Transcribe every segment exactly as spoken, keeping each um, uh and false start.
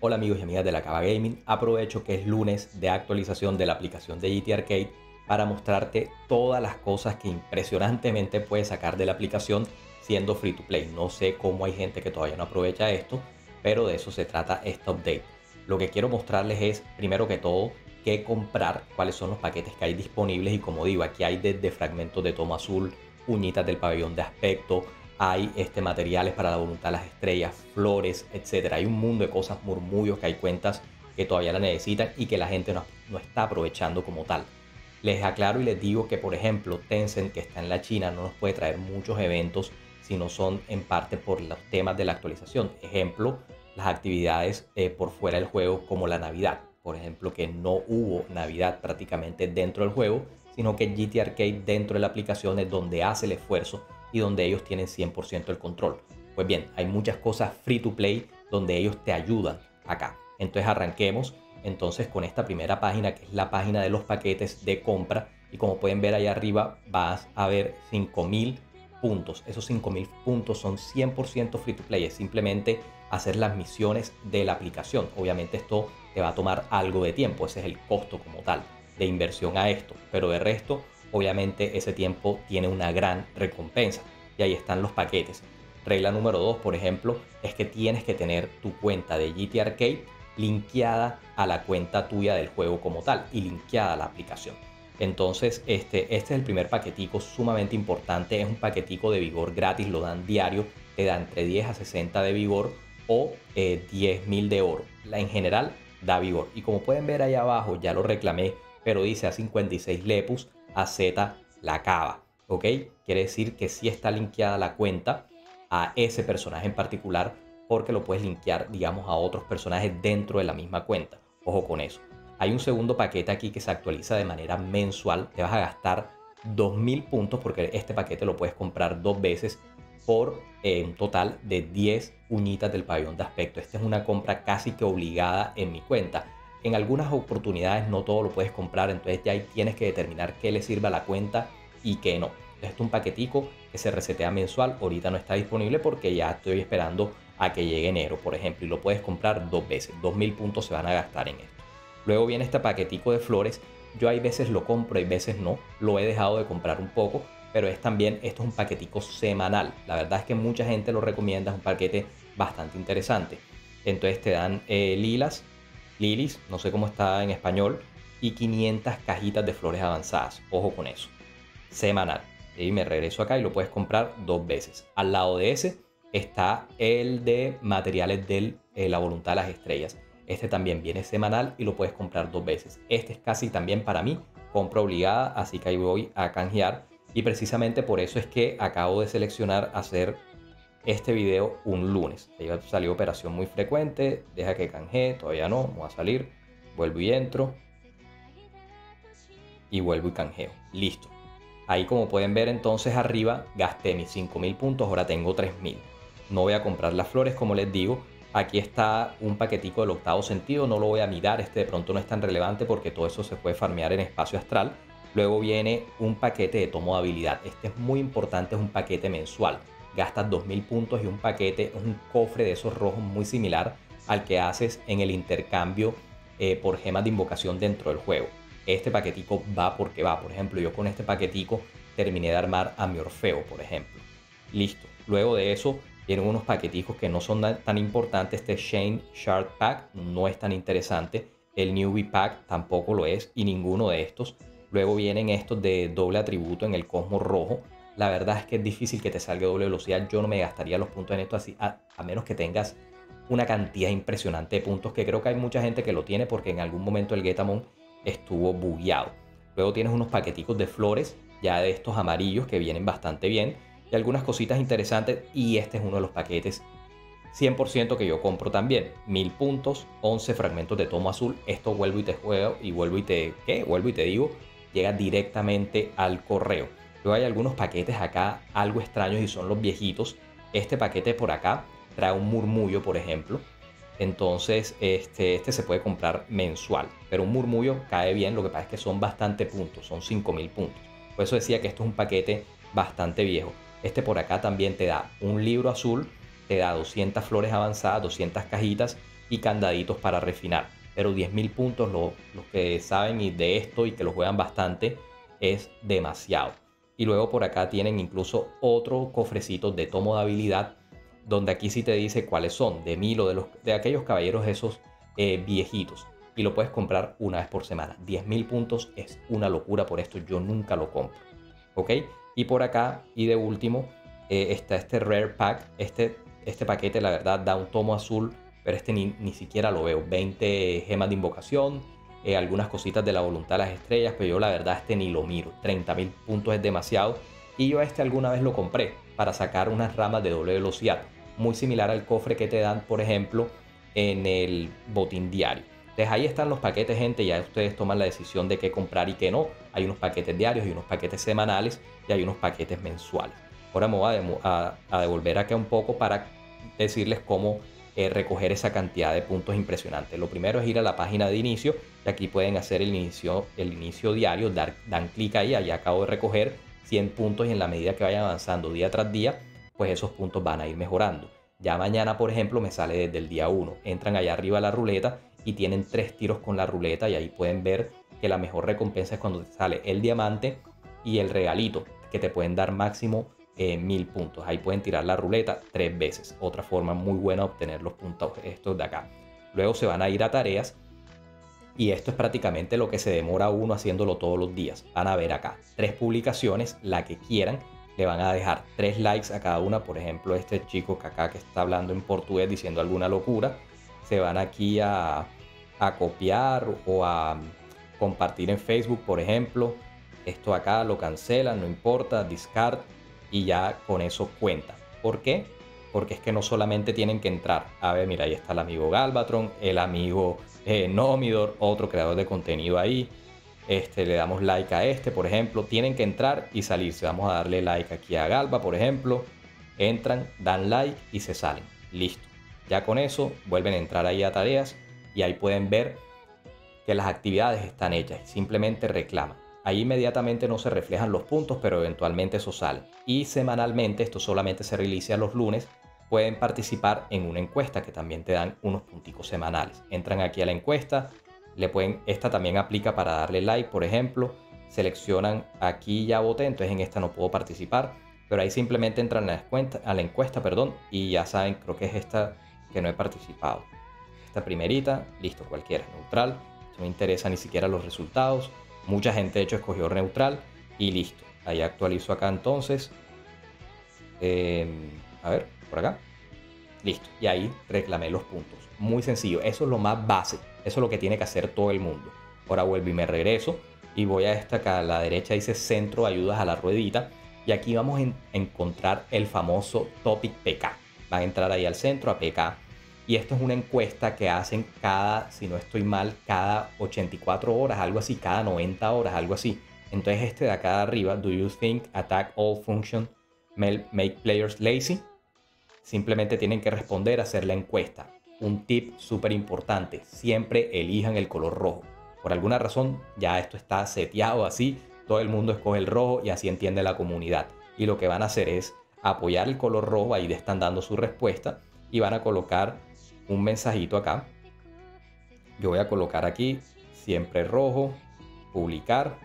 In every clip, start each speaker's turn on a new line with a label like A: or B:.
A: Hola amigos y amigas de la Cava Gaming, aprovecho que es lunes de actualización de la aplicación de G T Arcade para mostrarte todas las cosas que impresionantemente puedes sacar de la aplicación siendo free to play. No sé cómo hay gente que todavía no aprovecha esto, pero de eso se trata este update. Lo que quiero mostrarles es, primero que todo, qué comprar, cuáles son los paquetes que hay disponibles y como digo, aquí hay desde fragmentos de toma azul, uñitas del pabellón de aspecto, hay este, materiales para la voluntad de las estrellas, flores, etcétera. Hay un mundo de cosas, murmullos, que hay cuentas que todavía la necesitan y que la gente no, no está aprovechando como tal. Les aclaro y les digo que, por ejemplo, Tencent, que está en la China, no nos puede traer muchos eventos si no son en parte por los temas de la actualización. Ejemplo, las actividades eh, por fuera del juego como la Navidad. Por ejemplo, que no hubo Navidad prácticamente dentro del juego, sino que G T Arcade dentro de la aplicación es donde hace el esfuerzo y donde ellos tienen cien por ciento el control. Pues bien, hay muchas cosas free to play donde ellos te ayudan acá. Entonces arranquemos entonces con esta primera página, que es la página de los paquetes de compra, y como pueden ver ahí arriba vas a ver cinco mil puntos. Esos cinco mil puntos son cien por ciento free to play, es simplemente hacer las misiones de la aplicación. Obviamente esto te va a tomar algo de tiempo, ese es el costo como tal de inversión a esto, pero de resto obviamente ese tiempo tiene una gran recompensa y ahí están los paquetes. Regla número dos, por ejemplo, es que tienes que tener tu cuenta de G T Arcade linkeada a la cuenta tuya del juego como tal y linkeada a la aplicación. Entonces este, este es el primer paquetico sumamente importante, es un paquetico de vigor gratis, lo dan diario, te da entre diez a sesenta de vigor o eh, diez mil de oro. La, en general da vigor y como pueden ver ahí abajo, ya lo reclamé, pero dice a cincuenta y seis lepus, a Z la Cava, ¿ok? Quiere decir que sí está linkeada la cuenta a ese personaje en particular, porque lo puedes linkear, digamos, a otros personajes dentro de la misma cuenta. Ojo con eso. Hay un segundo paquete aquí que se actualiza de manera mensual. Te vas a gastar dos mil puntos porque este paquete lo puedes comprar dos veces por eh, un total de diez uñitas del pabellón de aspecto. Esta es una compra casi que obligada en mi cuenta. En algunas oportunidades no todo lo puedes comprar, entonces ya ahí tienes que determinar qué le sirve a la cuenta y qué no. Entonces esto es un paquetico que se resetea mensual, ahorita no está disponible porque ya estoy esperando a que llegue enero, por ejemplo, y lo puedes comprar dos veces, dos mil puntos se van a gastar en esto. Luego viene este paquetico de flores, yo hay veces lo compro, hay veces no, lo he dejado de comprar un poco, pero es también, esto es un paquetico semanal, la verdad es que mucha gente lo recomienda, es un paquete bastante interesante. Entonces te dan eh, lilas, Lilies, no sé cómo está en español, y quinientas cajitas de flores avanzadas. Ojo con eso. Semanal. Y me regreso acá y lo puedes comprar dos veces. Al lado de ese está el de materiales de eh, la voluntad de las estrellas. Este también viene semanal y lo puedes comprar dos veces. Este es casi también para mí compra obligada, así que ahí voy a canjear. Y precisamente por eso es que acabo de seleccionar hacer este video un lunes. Ahí salió operación muy frecuente, deja que canjee, todavía no, voy a salir, vuelvo y entro y vuelvo y canjeo, listo. Ahí como pueden ver entonces arriba gasté mis cinco mil puntos, ahora tengo tres mil. No voy a comprar las flores como les digo, aquí está un paquetico del octavo sentido, no lo voy a mirar, este de pronto no es tan relevante porque todo eso se puede farmear en espacio astral. Luego viene un paquete de tomo de habilidad, este es muy importante, es un paquete mensual. Gastas dos mil puntos y un paquete, un cofre de esos rojos muy similar al que haces en el intercambio eh, por gemas de invocación dentro del juego. Este paquetico va porque va. Por ejemplo, yo con este paquetico terminé de armar a mi Orfeo, por ejemplo. Listo. Luego de eso vienen unos paqueticos que no son tan importantes. Este Shane Shard Pack no es tan interesante. El Newbie Pack tampoco lo es y ninguno de estos. Luego vienen estos de doble atributo en el Cosmos Rojo. La verdad es que es difícil que te salga doble velocidad. Yo no me gastaría los puntos en esto así, a, a menos que tengas una cantidad impresionante de puntos, que creo que hay mucha gente que lo tiene porque en algún momento el Getamon estuvo bugueado. Luego tienes unos paqueticos de flores, ya de estos amarillos que vienen bastante bien, y algunas cositas interesantes, y este es uno de los paquetes cien por ciento que yo compro también. Mil puntos, once fragmentos de tomo azul. Esto vuelvo y te juego y vuelvo y te, ¿qué? Vuelvo y te digo, llega directamente al correo. Luego hay algunos paquetes acá algo extraños y son los viejitos. Este paquete por acá trae un murmullo, por ejemplo. Entonces este, este se puede comprar mensual. Pero un murmullo cae bien, lo que pasa es que son bastante puntos, son cinco mil puntos. Por eso decía que esto es un paquete bastante viejo. Este por acá también te da un libro azul, te da doscientas flores avanzadas, doscientas cajitas y candaditos para refinar. Pero diez mil puntos, lo- los que saben y de esto y que lo juegan bastante, es demasiado. Y luego por acá tienen incluso otro cofrecito de tomo de habilidad, donde aquí sí te dice cuáles son, de mil o de, los, de aquellos caballeros esos eh, viejitos. Y lo puedes comprar una vez por semana. diez mil puntos es una locura, por esto yo nunca lo compro. ¿Ok? Y por acá, y de último, eh, está este Rare Pack. Este, este paquete, la verdad, da un tomo azul, pero este ni, ni siquiera lo veo. veinte gemas de invocación, eh, algunas cositas de la voluntad de las estrellas, pero yo la verdad este ni lo miro. treinta mil puntos es demasiado. Y yo este alguna vez lo compré para sacar unas ramas de doble velocidad. Muy similar al cofre que te dan, por ejemplo, en el botín diario. Entonces ahí están los paquetes, gente. Ya ustedes toman la decisión de qué comprar y qué no. Hay unos paquetes diarios, hay unos paquetes semanales y hay unos paquetes mensuales. Ahora me voy a, a, a devolver acá un poco para decirles cómo eh, recoger esa cantidad de puntos impresionantes. Lo primero es ir a la página de inicio y aquí pueden hacer el inicio, el inicio diario. Dar, dan clic ahí, allá acabo de recoger cien puntos y en la medida que vayan avanzando día tras día, pues esos puntos van a ir mejorando. Ya mañana, por ejemplo, me sale desde el día uno. Entran allá arriba a la ruleta y tienen tres tiros con la ruleta y ahí pueden ver que la mejor recompensa es cuando te sale el diamante y el regalito, que te pueden dar máximo eh, mil puntos. Ahí pueden tirar la ruleta tres veces. Otra forma muy buena de obtener los puntos estos de acá. Luego se van a ir a tareas y esto es prácticamente lo que se demora uno haciéndolo todos los días. Van a ver acá tres publicaciones, la que quieran. Le van a dejar tres likes a cada una. Por ejemplo, este chico que acá que está hablando en portugués diciendo alguna locura. Se van aquí a, a copiar o a compartir en Facebook, por ejemplo. Esto acá lo cancelan, no importa, discard y ya con eso cuenta. ¿Por qué? Porque es que no solamente tienen que entrar. A ver, mira, ahí está el amigo Galvatron, el amigo eh, Nomidor, otro creador de contenido ahí. Este, le damos like a este, por ejemplo. Tienen que entrar y salirse. Vamos a darle like aquí a Galva, por ejemplo. Entran, dan like y se salen. Listo. Ya con eso vuelven a entrar ahí a tareas y ahí pueden ver que las actividades están hechas y simplemente reclaman. Ahí inmediatamente no se reflejan los puntos, pero eventualmente eso sale. Y semanalmente, esto solamente se realiza los lunes, pueden participar en una encuesta que también te dan unos punticos semanales. Entran aquí a la encuesta, le pueden, esta también aplica para darle like, por ejemplo. Seleccionan aquí ya voté, entonces en esta no puedo participar, pero ahí simplemente entran a la encuesta, a la encuesta perdón, y ya saben, creo que es esta que no he participado. Esta primerita, listo, cualquiera, neutral. No me interesa ni siquiera los resultados. Mucha gente de hecho escogió neutral y listo. Ahí actualizo acá entonces. Eh, a ver, por acá. Listo. Y ahí reclamé los puntos. Muy sencillo. Eso es lo más base. Eso es lo que tiene que hacer todo el mundo. Ahora vuelvo y me regreso. Y voy a esta acá a la derecha. Dice Centro Ayudas a la Ruedita. Y aquí vamos a encontrar el famoso Topic P K. Van a entrar ahí al centro, a P K. Y esto es una encuesta que hacen cada, si no estoy mal, cada ochenta y cuatro horas, algo así, cada noventa horas, algo así. Entonces este de acá arriba, do you think attack all function make players lazy? Simplemente tienen que responder a hacer la encuesta. Un tip súper importante, siempre elijan el color rojo. Por alguna razón ya esto está seteado así, todo el mundo escoge el rojo y así entiende la comunidad. Y lo que van a hacer es apoyar el color rojo, ahí le están dando su respuesta y van a colocar un mensajito acá. Yo voy a colocar aquí siempre rojo, publicar.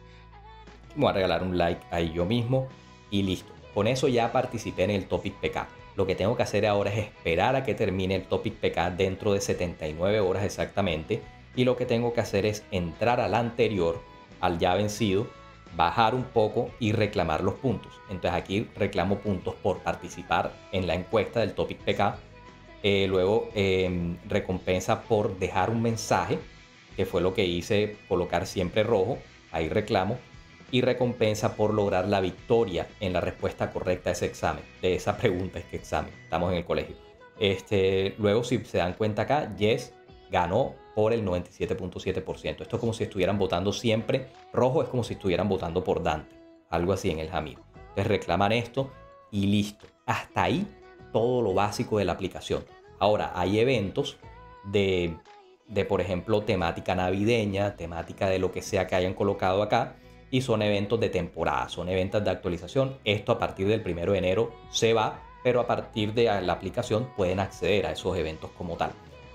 A: Me voy a regalar un like ahí yo mismo y listo. Con eso ya participé en el Topic P K. Lo que tengo que hacer ahora es esperar a que termine el Topic P K dentro de setenta y nueve horas exactamente. Y lo que tengo que hacer es entrar al anterior, al ya vencido, bajar un poco y reclamar los puntos. Entonces aquí reclamo puntos por participar en la encuesta del Topic P K. Eh, luego eh, recompensa por dejar un mensaje, que fue lo que hice, colocar siempre rojo, ahí reclamo, y recompensa por lograr la victoria en la respuesta correcta a ese examen, de esa pregunta, es que examen, estamos en el colegio. Este, luego si se dan cuenta acá, Yes ganó por el noventa y siete punto siete por ciento. Esto es como si estuvieran votando siempre, rojo es como si estuvieran votando por Dante, algo así en el Jamil. Entonces reclaman esto y listo, hasta ahí todo lo básico de la aplicación. Ahora, hay eventos de, de, por ejemplo, temática navideña, temática de lo que sea que hayan colocado acá, y son eventos de temporada, son eventos de actualización. Esto a partir del primero de enero se va, pero a partir de la aplicación pueden acceder a esos eventos como tal.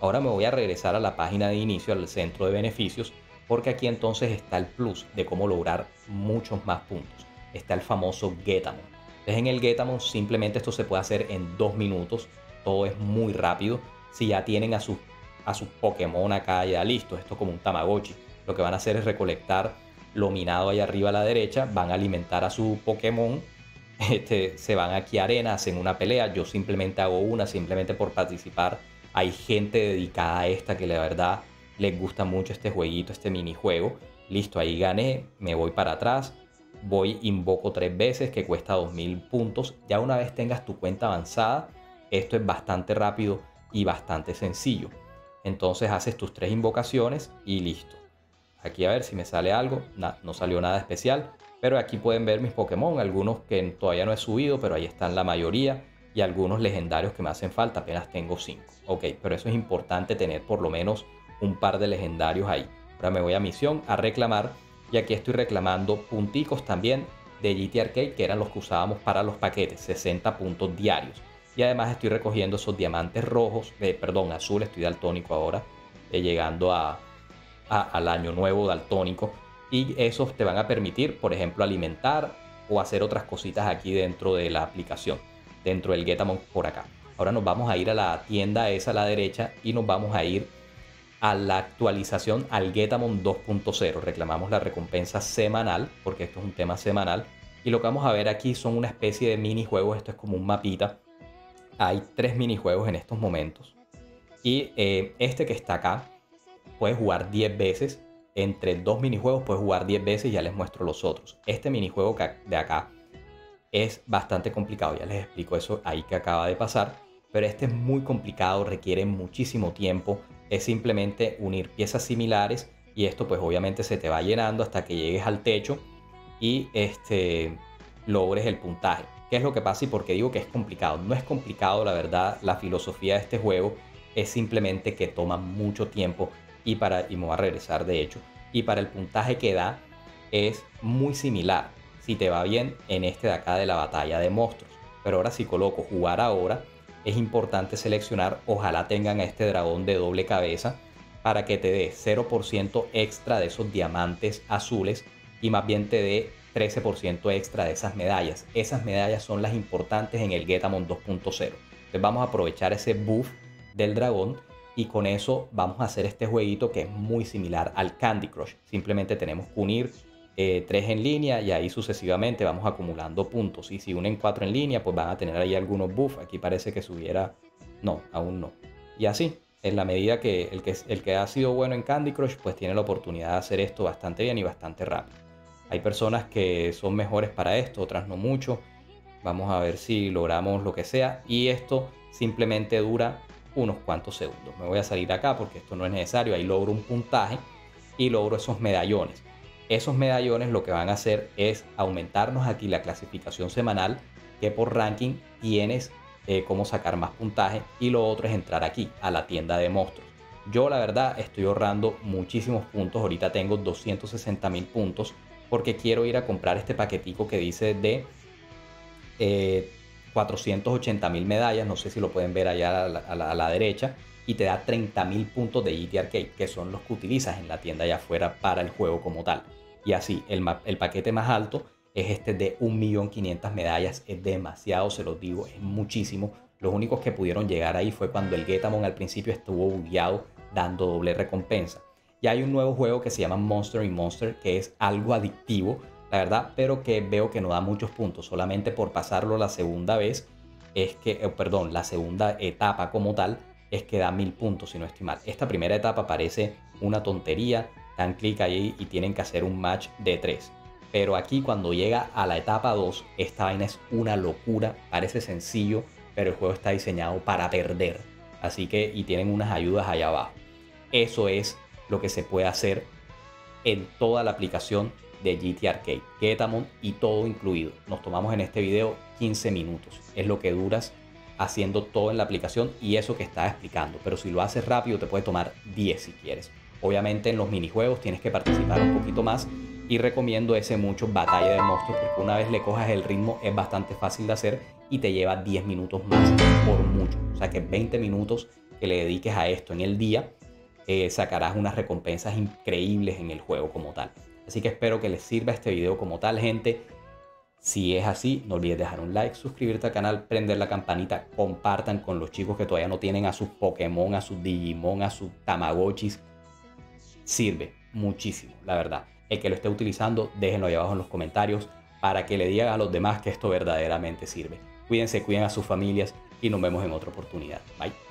A: Ahora me voy a regresar a la página de inicio, al centro de beneficios, porque aquí entonces está el plus de cómo lograr muchos más puntos. Está el famoso Getamon. Entonces en el Getamon simplemente esto se puede hacer en dos minutos. Todo es muy rápido. Si ya tienen a sus a su Pokémon acá ya listo, esto es como un Tamagotchi. Lo que van a hacer es recolectar lo minado ahí arriba a la derecha, van a alimentar a su Pokémon, este, se van aquí a arena, hacen una pelea. Yo simplemente hago una, simplemente por participar. Hay gente dedicada a esta que la verdad les gusta mucho este jueguito, este minijuego. Listo, ahí gané, me voy para atrás, voy, invoco tres veces que cuesta dos mil puntos. Ya una vez tengas tu cuenta avanzada, esto es bastante rápido y bastante sencillo. Entonces haces tus tres invocaciones y listo. Aquí a ver si me sale algo. Nah, no salió nada especial, pero aquí pueden ver mis Pokémon, algunos que todavía no he subido, pero ahí están la mayoría, y algunos legendarios que me hacen falta, apenas tengo cinco. Ok, pero eso es importante, tener por lo menos un par de legendarios ahí. Ahora me voy a misión, a reclamar, y aquí estoy reclamando punticos también de G T Arcade, que eran los que usábamos para los paquetes, sesenta puntos diarios. Y además estoy recogiendo esos diamantes rojos, eh, perdón, azul, estoy daltónico ahora, eh, llegando a, a, al año nuevo daltónico. Y esos te van a permitir, por ejemplo, alimentar o hacer otras cositas aquí dentro de la aplicación, dentro del Getamon por acá. Ahora nos vamos a ir a la tienda esa a la derecha y nos vamos a ir a la actualización al Getamon dos punto cero. Reclamamos la recompensa semanal, porque esto es un tema semanal. Y lo que vamos a ver aquí son una especie de minijuegos. Esto es como un mapita. Hay tres minijuegos en estos momentos. Y eh, este que está acá, puedes jugar diez veces. Entre dos minijuegos puedes jugar diez veces y ya les muestro los otros. Este minijuego de acá es bastante complicado. Ya les explico eso ahí que acaba de pasar. Pero este es muy complicado, requiere muchísimo tiempo. Es simplemente unir piezas similares. Y esto pues obviamente se te va llenando hasta que llegues al techo y este, logres el puntaje. ¿Qué es lo que pasa y por qué digo que es complicado? No es complicado, la verdad. La filosofía de este juego es simplemente que toma mucho tiempo y, para, y me voy a regresar de hecho. Y para el puntaje que da es muy similar, si te va bien, en este de acá de la batalla de monstruos. Pero ahora si coloco jugar ahora, es importante seleccionar, ojalá tengan a este dragón de doble cabeza para que te dé cero por ciento extra de esos diamantes azules y más bien te dé trece por ciento extra de esas medallas. Esas medallas son las importantes en el Getamon dos punto cero. Entonces vamos a aprovechar ese buff del dragón y con eso vamos a hacer este jueguito que es muy similar al Candy Crush. Simplemente tenemos que unir eh, tres en línea y ahí sucesivamente vamos acumulando puntos. Y si unen cuatro en línea, pues van a tener ahí algunos buffs. Aquí parece que subiera... No, aún no. Y así, en la medida que el, que el que ha sido bueno en Candy Crush, pues tiene la oportunidad de hacer esto bastante bien y bastante rápido. Hay personas que son mejores para esto, otras no mucho. Vamos a ver si logramos lo que sea. Y esto simplemente dura unos cuantos segundos. Me voy a salir acá porque esto no es necesario. Ahí logro un puntaje y logro esos medallones. Esos medallones lo que van a hacer es aumentarnos aquí la clasificación semanal, que por ranking tienes eh, cómo sacar más puntaje. Y lo otro es entrar aquí a la tienda de monstruos. Yo la verdad estoy ahorrando muchísimos puntos. Ahorita tengo doscientos sesenta mil puntos porque quiero ir a comprar este paquetico que dice de eh, cuatrocientos ochenta mil medallas. No sé si lo pueden ver allá a la, a la, a la derecha. Y te da treinta mil puntos de G T Arcade, que son los que utilizas en la tienda allá afuera para el juego como tal. Y así, el, el paquete más alto es este de un millón quinientas mil medallas. Es demasiado, se los digo, es muchísimo. Los únicos que pudieron llegar ahí fue cuando el Getamon al principio estuvo bugueado dando doble recompensa. Y hay un nuevo juego que se llama Monster y Monster, que es algo adictivo, la verdad, pero que veo que no da muchos puntos. Solamente por pasarlo la segunda vez, es que, eh, perdón, la segunda etapa como tal, es que da mil puntos si no estoy mal. Esta primera etapa parece una tontería, dan clic ahí y tienen que hacer un match de tres. Pero aquí cuando llega a la etapa dos, esta vaina es una locura, parece sencillo, pero el juego está diseñado para perder. Así que, y tienen unas ayudas allá abajo. Eso es lo que se puede hacer en toda la aplicación de G T Arcade, Getamon y todo incluido. Nos tomamos en este video quince minutos, es lo que duras haciendo todo en la aplicación y eso que estaba explicando, pero si lo haces rápido te puede tomar diez si quieres. Obviamente en los minijuegos tienes que participar un poquito más y recomiendo ese mucho Batalla de Monstruos porque una vez le cojas el ritmo es bastante fácil de hacer y te lleva diez minutos más por mucho, o sea que veinte minutos que le dediques a esto en el día, eh, sacarás unas recompensas increíbles en el juego como tal. Así que espero que les sirva este video como tal, gente. Si es así, no olvides dejar un like, suscribirte al canal, prender la campanita, compartan con los chicos que todavía no tienen a sus Pokémon, a sus Digimon, a sus Tamagotchis. Sirve muchísimo, la verdad. El que lo esté utilizando, déjenlo ahí abajo en los comentarios para que le digan a los demás que esto verdaderamente sirve. Cuídense, cuiden a sus familias y nos vemos en otra oportunidad. Bye.